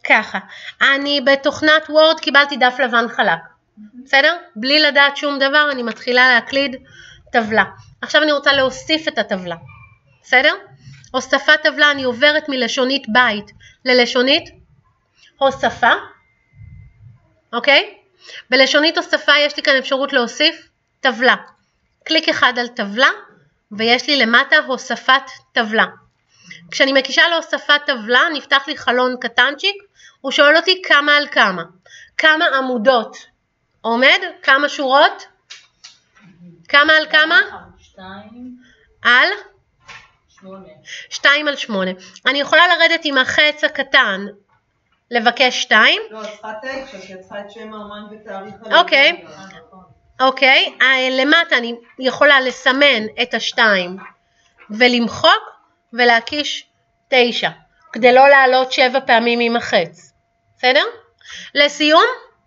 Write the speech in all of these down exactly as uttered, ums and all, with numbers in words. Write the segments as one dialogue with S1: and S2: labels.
S1: ככה, אני בתוכנת וורד קיבלתי דף לבן חלק, בסדר? בלי לדעת שום דבר אני מתחילה להקליד טבלה. עכשיו אני רוצה להוסיף את הטבלה, בסדר? הוספת טבלה, אני עוברת מלשונית בית ללשונית הוספה, אוקיי? בלשונית הוספה יש לי כאן אפשרות להוסיף טבלה. קליק אחד על טבלה ויש לי למטה הוספת טבלה. כשאני מקישה להוספת טבלה נפתח לי חלון קטנצ'יק, הוא שואל אותי כמה על כמה. כמה עמודות עומד? כמה שורות? כמה על כמה?
S2: שתיים.
S1: על?
S2: שמונה.
S1: שתיים על שמונה. אני יכולה לרדת עם החץ הקטן, לבקש שתיים.
S3: לא, את צריכה תשע, כי את צריכה את שם האמן ותאריך הלידה.
S1: אוקיי. אוקיי, למטה אני יכולה לסמן את השתיים ולמחוק ולהקיש תשע, כדי לא לעלות שבע פעמים עם החץ. בסדר? לסיום,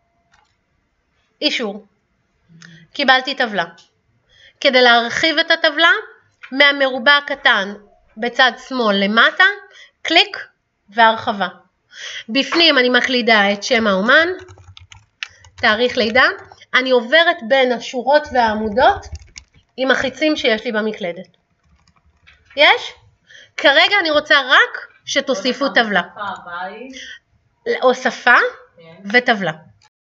S1: אישור. קיבלתי טבלה. כדי להרחיב את הטבלה, מהמרובע הקטן בצד שמאל למטה, קליק והרחבה. בפנים אני מקלידה את שם האומן, תאריך לידה, אני עוברת בין השורות והעמודות עם החיצים שיש לי במקלדת. יש? כרגע אני רוצה רק שתוסיפו טבלה. הוספה וטבלה.